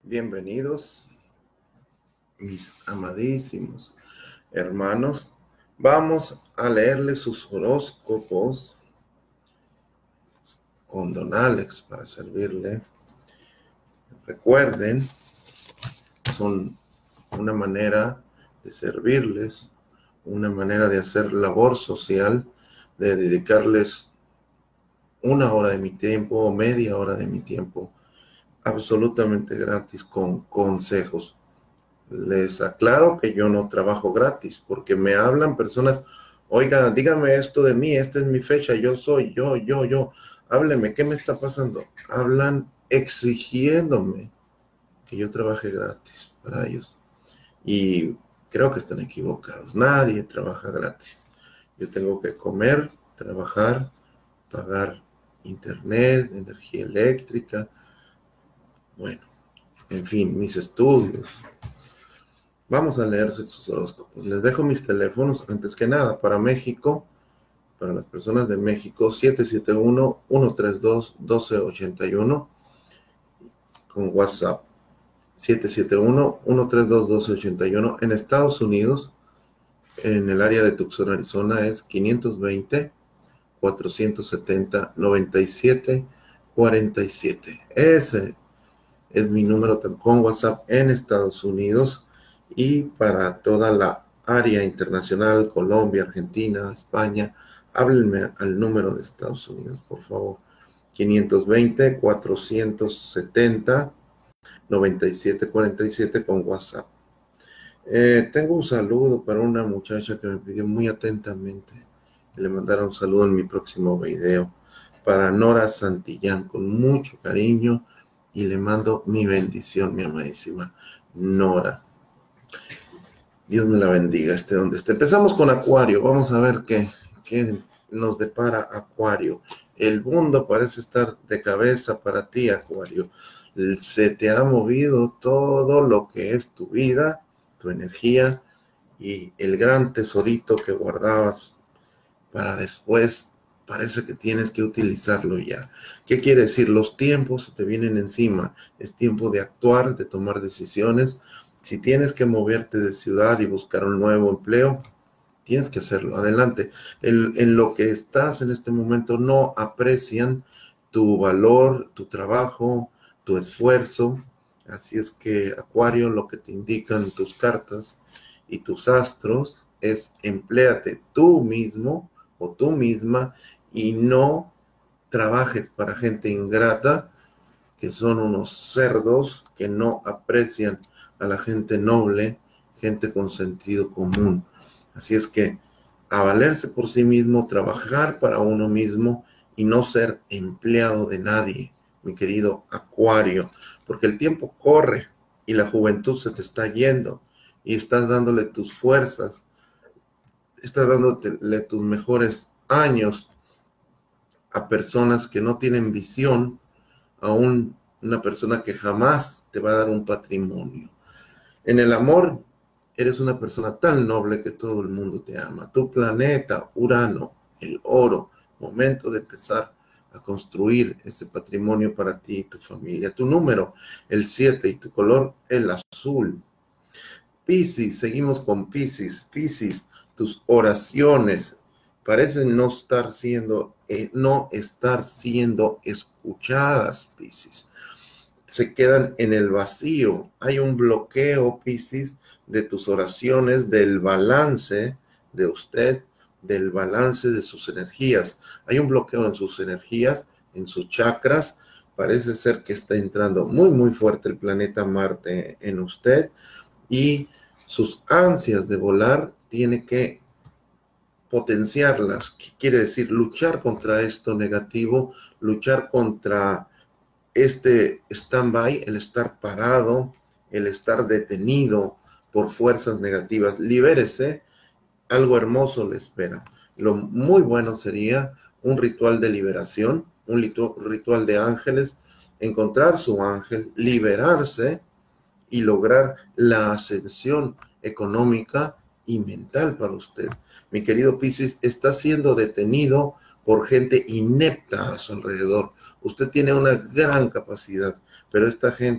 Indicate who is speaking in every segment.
Speaker 1: Bienvenidos, mis amadísimos hermanos. Vamos a leerles sus horóscopos con Don Alex para servirle. Recuerden, son una manera de servirles, una manera de hacer labor social, de dedicarles una hora de mi tiempo o media hora de mi tiempo absolutamente gratis con consejos. Les aclaro que yo no trabajo gratis, porque me hablan personas, oiga, dígame esto de mí, esta es mi fecha, yo soy, yo, hábleme, ¿qué me está pasando? Hablan exigiéndome que yo trabaje gratis para ellos. Y creo que están equivocados, nadie trabaja gratis. Yo tengo que comer, trabajar, pagar internet, energía eléctrica, bueno, en fin, mis estudios. Vamos a leerse sus horóscopos. Les dejo mis teléfonos, antes que nada, para México, para las personas de México, 771-132-1281, con WhatsApp, 771-132-1281. En Estados Unidos, en el área de Tucson, Arizona, es 520-470-9747. Ese es mi número con WhatsApp en Estados Unidos. Y para toda la área internacional, Colombia, Argentina, España, háblenme al número de Estados Unidos, por favor. 520-470-9747 con WhatsApp. Tengo un saludo para una muchacha que me pidió muy atentamente que le mandara un saludo en mi próximo video. Para Nora Santillán, con mucho cariño, y le mando mi bendición, mi amadísima Nora. Dios me la bendiga, esté donde esté. Empezamos con Acuario. Vamos a ver qué nos depara Acuario. El mundo parece estar de cabeza para ti, Acuario. Se te ha movido todo lo que es tu vida, tu energía y el gran tesorito que guardabas para después. Parece que tienes que utilizarlo ya. ¿Qué quiere decir? Los tiempos se te vienen encima. Es tiempo de actuar, de tomar decisiones. Si tienes que moverte de ciudad y buscar un nuevo empleo, tienes que hacerlo. Adelante. En lo que estás en este momento no aprecian tu valor, tu trabajo, tu esfuerzo. Así es que, Acuario, lo que te indican tus cartas y tus astros es empléate tú mismo o tú misma y no trabajes para gente ingrata, que son unos cerdos que no aprecian a la gente noble, gente con sentido común. Así es que a valerse por sí mismo, trabajar para uno mismo y no ser empleado de nadie, mi querido Acuario, porque el tiempo corre y la juventud se te está yendo y estás dándole tus fuerzas, estás dándole tus mejores años a personas que no tienen visión, a una persona que jamás te va a dar un patrimonio. En el amor, eres una persona tan noble que todo el mundo te ama. Tu planeta, Urano, el oro, momento de empezar a construir ese patrimonio para ti y tu familia. Tu número, el 7, y tu color, el azul. Piscis, seguimos con Piscis. Piscis, tus oraciones parecen no estar siendo escuchadas, Piscis. Se quedan en el vacío. Hay un bloqueo, Piscis, de tus oraciones, del balance de usted, del balance de sus energías. Hay un bloqueo en sus energías, en sus chakras. Parece ser que está entrando muy, muy fuerte el planeta Marte en usted y sus ansias de volar tiene que potenciarlas. ¿Qué quiere decir? Luchar contra esto negativo, luchar contra este stand-by, el estar parado, el estar detenido por fuerzas negativas. Libérese, algo hermoso le espera. Lo muy bueno sería un ritual de liberación, un ritual de ángeles, encontrar su ángel, liberarse y lograr la ascensión económica y mental para usted. Mi querido Piscis, está siendo detenido por gente inepta a su alrededor. Usted tiene una gran capacidad, pero esta gente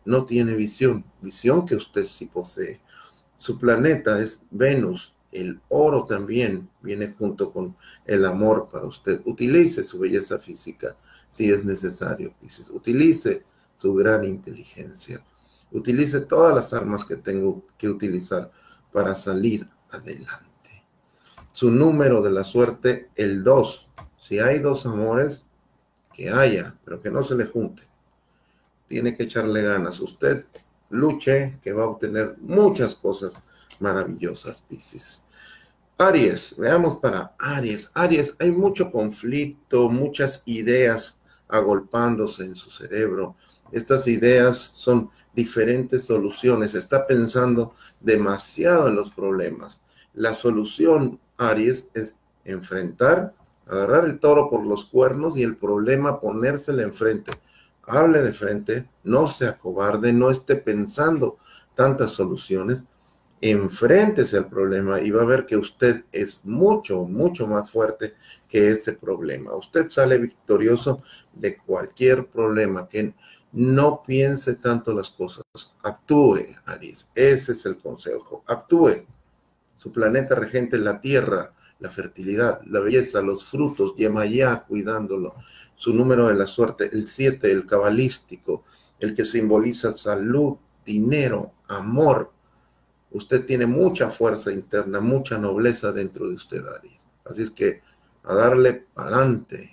Speaker 1: no tiene visión, visión que usted sí posee. Su planeta es Venus, el oro también viene junto con el amor para usted. Utilice su belleza física si es necesario, Piscis. Utilice su gran inteligencia. Utilice todas las armas que tengo que utilizar para salir adelante. Su número de la suerte, el 2. Si hay dos amores, que haya, pero que no se le junte. Tiene que echarle ganas. Usted luche, que va a obtener muchas cosas maravillosas, Piscis. Aries, veamos para Aries. Aries, hay mucho conflicto, muchas ideas agolpándose en su cerebro. Estas ideas son diferentes soluciones. Está pensando demasiado en los problemas. La solución, Aries, es enfrentar, agarrar el toro por los cuernos y el problema ponérselo enfrente. Hable de frente, no se acobarde, no esté pensando tantas soluciones. Enfréntese al problema y va a ver que usted es mucho, mucho más fuerte que ese problema. Usted sale victorioso de cualquier problema, que no piense tanto las cosas. Actúe, Aries. Ese es el consejo. Actúe. Su planeta regente es la tierra, la fertilidad, la belleza, los frutos, Yemayá cuidándolo. Su número de la suerte, el 7, el cabalístico, el que simboliza salud, dinero, amor. Usted tiene mucha fuerza interna, mucha nobleza dentro de usted, Aries. Así es que a darle pa'lante.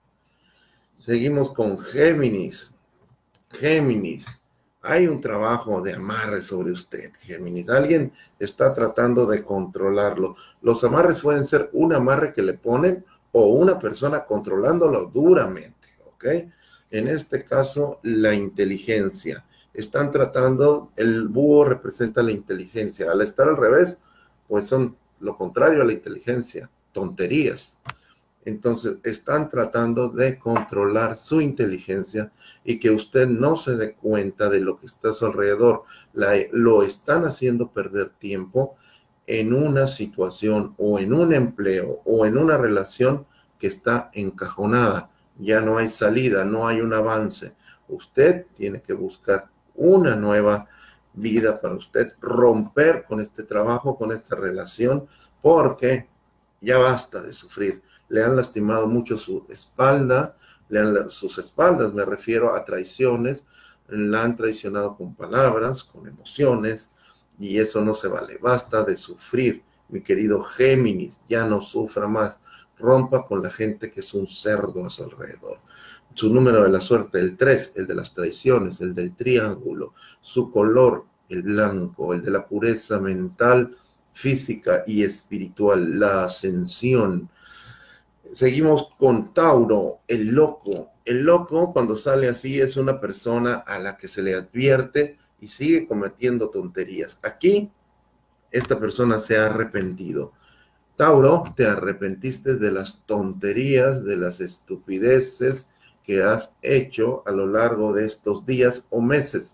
Speaker 1: Seguimos con Géminis. Géminis, hay un trabajo de amarre sobre usted, Géminis. Alguien está tratando de controlarlo. Los amarres pueden ser un amarre que le ponen o una persona controlándolo duramente, ¿ok? En este caso, la inteligencia. Están tratando, el búho representa la inteligencia. Al estar al revés, pues son lo contrario a la inteligencia, tonterías. Entonces, están tratando de controlar su inteligencia y que usted no se dé cuenta de lo que está a su alrededor. Lo están haciendo perder tiempo en una situación o en un empleo o en una relación que está encajonada. Ya no hay salida, no hay un avance. Usted tiene que buscar una nueva vida para usted, romper con este trabajo, con esta relación, porque ya basta de sufrir. Le han lastimado mucho su espalda, sus espaldas, me refiero a traiciones, la han traicionado con palabras, con emociones, y eso no se vale. Basta de sufrir, mi querido Géminis, ya no sufra más. Rompa con la gente que es un cerdo a su alrededor. Su número de la suerte, el 3, el de las traiciones, el del triángulo. Su color, el blanco, el de la pureza mental, física y espiritual, la ascensión. Seguimos con Tauro, el loco. El loco, cuando sale así, es una persona a la que se le advierte y sigue cometiendo tonterías. Aquí, esta persona se ha arrepentido. Tauro, te arrepentiste de las tonterías, de las estupideces que has hecho a lo largo de estos días o meses.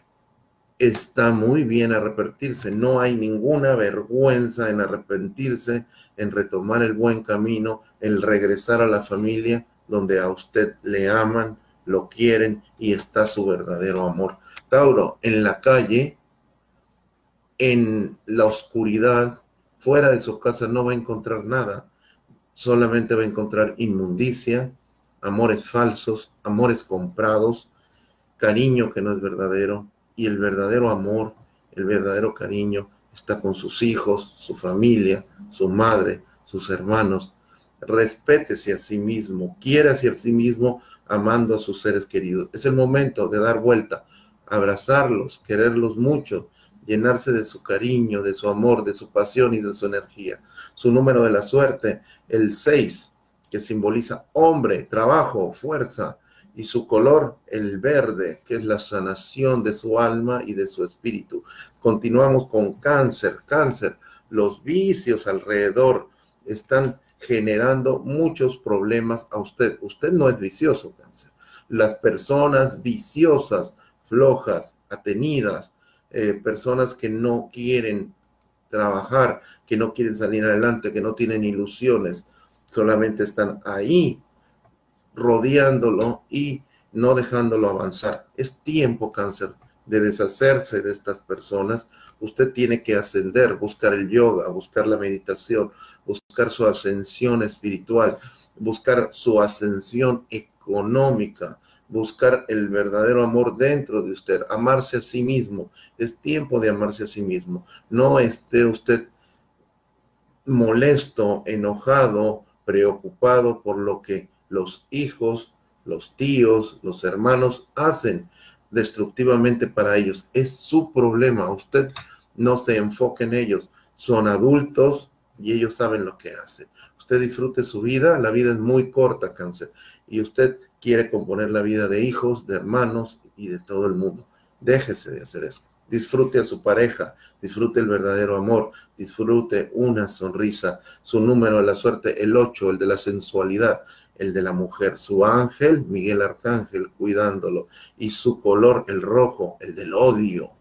Speaker 1: Está muy bien arrepentirse, no hay ninguna vergüenza en arrepentirse, en retomar el buen camino, en regresar a la familia donde a usted le aman, lo quieren y está su verdadero amor. Tauro, en la calle, en la oscuridad, fuera de su casa no va a encontrar nada, solamente va a encontrar inmundicia, amores falsos, amores comprados, cariño que no es verdadero. Y el verdadero amor, el verdadero cariño está con sus hijos, su familia, su madre, sus hermanos. Respétese a sí mismo, quiérase a sí mismo, amando a sus seres queridos. Es el momento de dar vuelta, abrazarlos, quererlos mucho, llenarse de su cariño, de su amor, de su pasión y de su energía. Su número de la suerte, el 6, que simboliza hombre, trabajo, fuerza. Y su color, el verde, que es la sanación de su alma y de su espíritu. Continuamos con Cáncer. Cáncer, los vicios alrededor están generando muchos problemas a usted. Usted no es vicioso, Cáncer. Las personas viciosas, flojas, atenidas, personas que no quieren trabajar, que no quieren salir adelante, que no tienen ilusiones, solamente están ahí rodeándolo y no dejándolo avanzar. Es tiempo, Cáncer, de deshacerse de estas personas, usted tiene que ascender, buscar el yoga, buscar la meditación, buscar su ascensión espiritual, buscar su ascensión económica, buscar el verdadero amor dentro de usted, amarse a sí mismo. Es tiempo de amarse a sí mismo. No esté usted molesto, enojado, preocupado por lo que los hijos, los tíos, los hermanos hacen destructivamente para ellos. Es su problema. Usted no se enfoque en ellos. Son adultos y ellos saben lo que hacen. Usted disfrute su vida. La vida es muy corta, Cáncer. Y usted quiere componer la vida de hijos, de hermanos y de todo el mundo. Déjese de hacer eso. Disfrute a su pareja, disfrute el verdadero amor, disfrute una sonrisa, su número de la suerte, el 8, el de la sensualidad, el de la mujer, su ángel, Miguel Arcángel, cuidándolo, y su color, el rojo, el del odio.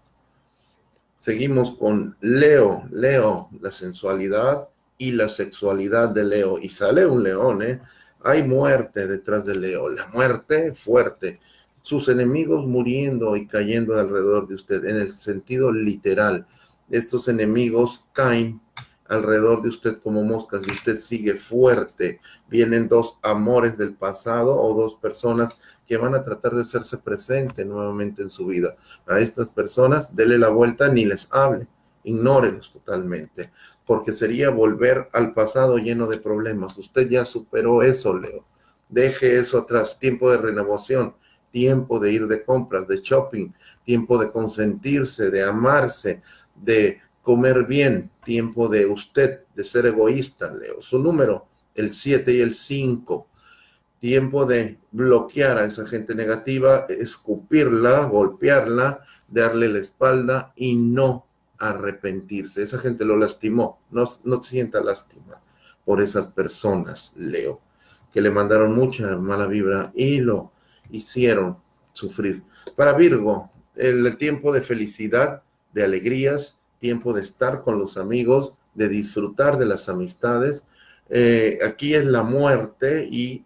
Speaker 1: Seguimos con Leo, la sensualidad y la sexualidad de Leo, y sale un león, Hay muerte detrás de Leo, la muerte fuerte, sus enemigos muriendo y cayendo alrededor de usted, en el sentido literal. Estos enemigos caen alrededor de usted como moscas y usted sigue fuerte. Vienen dos amores del pasado o dos personas que van a tratar de hacerse presente nuevamente en su vida. A estas personas, dele la vuelta, ni les hable, ignórenlos totalmente, porque sería volver al pasado lleno de problemas. Usted ya superó eso, Leo. Deje eso atrás, tiempo de renovación. Tiempo de ir de compras, de shopping, tiempo de consentirse, de amarse, de comer bien, tiempo de usted, de ser egoísta, Leo. Su número, el 7 y el 5. Tiempo de bloquear a esa gente negativa, escupirla, golpearla, darle la espalda y no arrepentirse. Esa gente lo lastimó, no sienta lástima por esas personas, Leo, que le mandaron mucha mala vibra y lo hicieron sufrir. Para Virgo, el tiempo de felicidad, de alegrías, tiempo de estar con los amigos, de disfrutar de las amistades. Aquí es la muerte y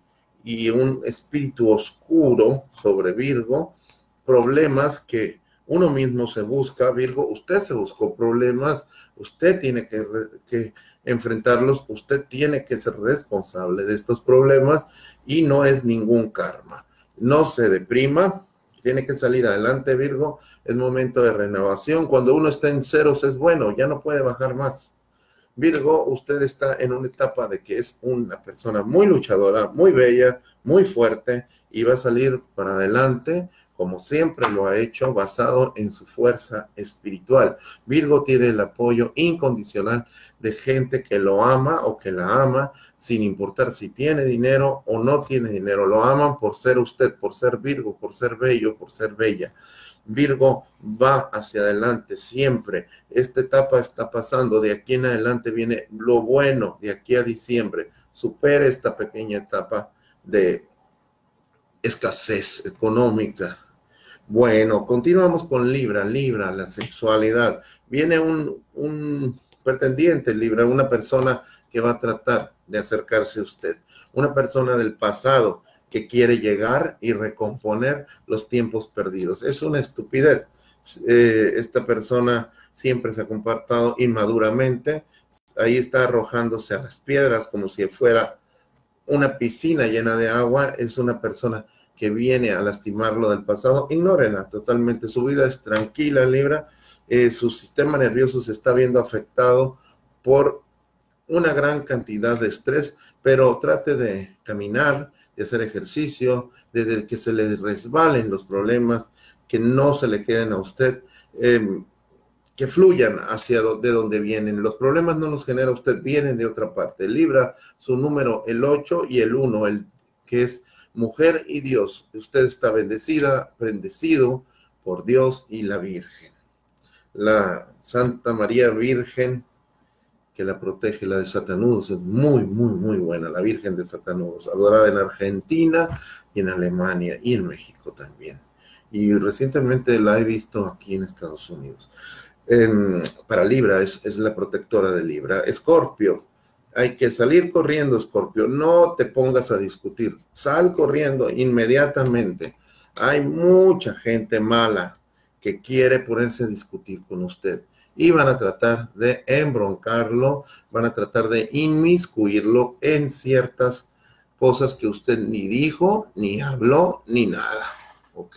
Speaker 1: un espíritu oscuro sobre Virgo, problemas que uno mismo se busca. Virgo, usted se buscó problemas, usted tiene que enfrentarlos, usted tiene que ser responsable de estos problemas y no es ningún karma. No se deprima, tiene que salir adelante, Virgo. Es momento de renovación. Cuando uno está en ceros es bueno, ya no puede bajar más. Virgo, usted está en una etapa de que es una persona muy luchadora, muy bella, muy fuerte y va a salir para adelante como siempre lo ha hecho, basado en su fuerza espiritual. Virgo tiene el apoyo incondicional de gente que lo ama o que la ama, sin importar si tiene dinero o no tiene dinero. Lo aman por ser usted, por ser Virgo, por ser bello, por ser bella. Virgo va hacia adelante siempre. Esta etapa está pasando. De aquí en adelante viene lo bueno, de aquí a diciembre. Supere esta pequeña etapa de escasez económica. Bueno, continuamos con Libra, la sexualidad. Viene un pretendiente, Libra, una persona que va a tratar de acercarse a usted. Una persona del pasado que quiere llegar y recomponer los tiempos perdidos. Es una estupidez. Esta persona siempre se ha comportado inmaduramente. Ahí está arrojándose a las piedras como si fuera una piscina llena de agua. Es una persona que viene a lastimarlo del pasado. Ignórenla totalmente. Su vida es tranquila, Libra. Su sistema nervioso se está viendo afectado por una gran cantidad de estrés, pero trate de caminar, de hacer ejercicio, de que se le resbalen los problemas, que no se le queden a usted, que fluyan hacia de donde vienen. Los problemas no los genera usted, vienen de otra parte. Libra, su número, el 8 y el 1, el que es mujer y Dios. Usted está bendecida, bendecido por Dios y la Virgen. La Santa María Virgen, que la protege, la de Satanudos, es muy, muy, muy buena, la Virgen de Satanudos, adorada en Argentina y en Alemania y en México también. Y recientemente la he visto aquí en Estados Unidos. Para Libra, es la protectora de Libra. Escorpio, hay que salir corriendo, Escorpio, no te pongas a discutir, sal corriendo inmediatamente. Hay mucha gente mala que quiere ponerse a discutir con usted. Y van a tratar de embroncarlo, van a tratar de inmiscuirlo en ciertas cosas que usted ni dijo, ni habló, ni nada. ¿Ok?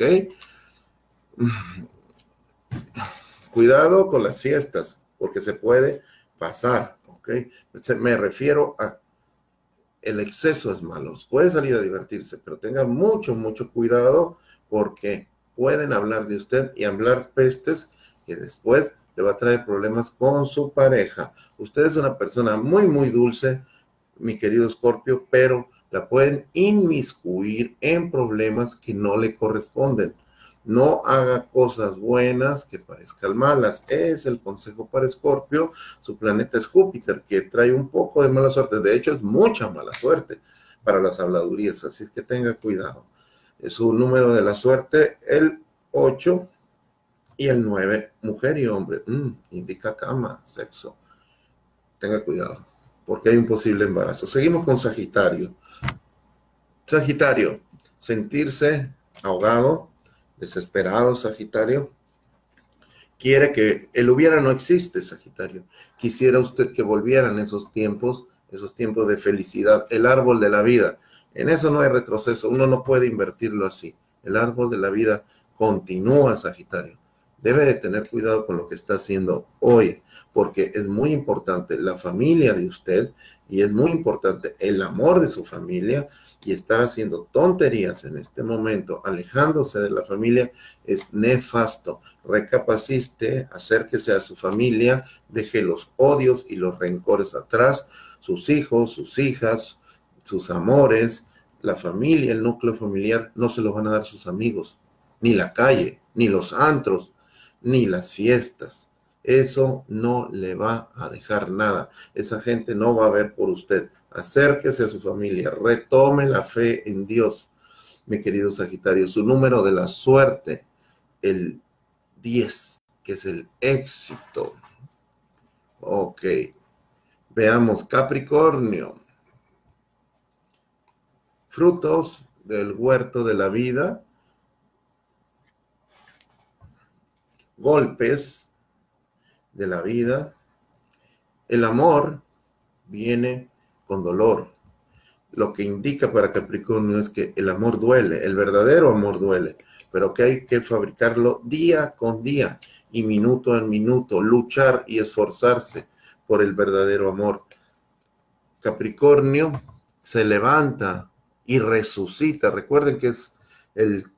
Speaker 1: Cuidado con las fiestas, porque se puede pasar. ¿Ok? Me refiero a el exceso es malo. Puede salir a divertirse, pero tenga mucho, mucho cuidado porque pueden hablar de usted y hablar pestes que después le va a traer problemas con su pareja. Usted es una persona muy, muy dulce, mi querido Escorpio, pero la pueden inmiscuir en problemas que no le corresponden. No haga cosas buenas que parezcan malas. Es el consejo para Escorpio. Su planeta es Júpiter, que trae un poco de mala suerte. De hecho, es mucha mala suerte para las habladurías, así es que tenga cuidado. Su número de la suerte, el 8 y el 9, mujer y hombre. Indica cama, sexo. Tenga cuidado, porque hay un posible embarazo. Seguimos con Sagitario. Sagitario, sentirse ahogado, desesperado, Sagitario. Quiere que el hubiera no existe, Sagitario. Quisiera usted que volvieran esos tiempos de felicidad, el árbol de la vida. En eso no hay retroceso, uno no puede invertirlo así. El árbol de la vida continúa, Sagitario. Debe de tener cuidado con lo que está haciendo hoy, porque es muy importante la familia de usted y es muy importante el amor de su familia, y estar haciendo tonterías en este momento, alejándose de la familia, es nefasto. Recapacite, acérquese a su familia, deje los odios y los rencores atrás, sus hijos, sus hijas, sus amores, la familia, el núcleo familiar, no se lo van a dar sus amigos, ni la calle, ni los antros, ni las fiestas. Eso no le va a dejar nada. Esa gente no va a ver por usted. Acérquese a su familia, retome la fe en Dios, mi querido Sagitario. Su número de la suerte, el 10, que es el éxito. Ok, veamos Capricornio. Frutos del huerto de la vida, golpes de la vida. El amor viene con dolor. Lo que indica para Capricornio es que el amor duele, el verdadero amor duele, pero que hay que fabricarlo día con día y minuto en minuto, luchar y esforzarse por el verdadero amor. Capricornio se levanta y resucita. Recuerden que es el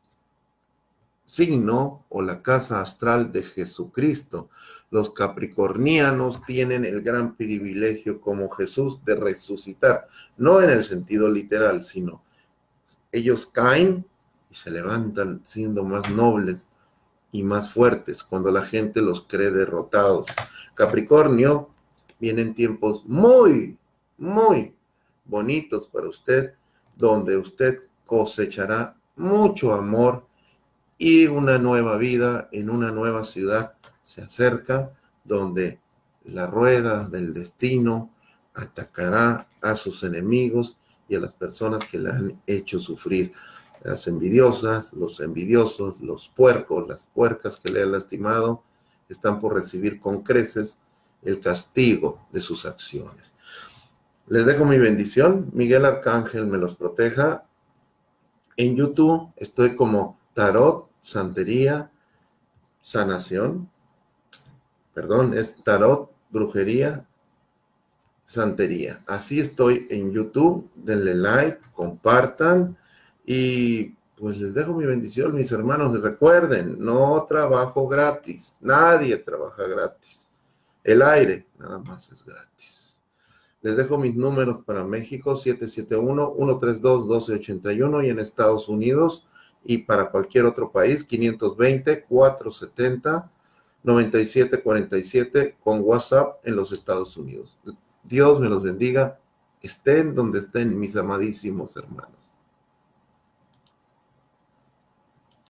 Speaker 1: signo o la casa astral de Jesucristo. Los capricornianos tienen el gran privilegio como Jesús de resucitar, no en el sentido literal, sino ellos caen y se levantan siendo más nobles y más fuertes cuando la gente los cree derrotados. Capricornio, vienen tiempos muy, muy bonitos para usted, donde usted cosechará mucho amor y una nueva vida en una nueva ciudad se acerca, donde la rueda del destino atacará a sus enemigos y a las personas que le han hecho sufrir. Las envidiosas, los envidiosos, los puercos, las puercas que le han lastimado, están por recibir con creces el castigo de sus acciones. Les dejo mi bendición. Miguel Arcángel me los proteja. En YouTube estoy como Tarot, Santería, Sanación. Perdón, es Tarot, Brujería, Santería. Así estoy en YouTube. Denle like, compartan y pues les dejo mi bendición, mis hermanos. Recuerden, no trabajo gratis. Nadie trabaja gratis. El aire nada más es gratis. Les dejo mis números para México, 771-132-1281 y en Estados Unidos y para cualquier otro país, 520-470-9747 con WhatsApp en los Estados Unidos. Dios me los bendiga. Estén donde estén mis amadísimos hermanos.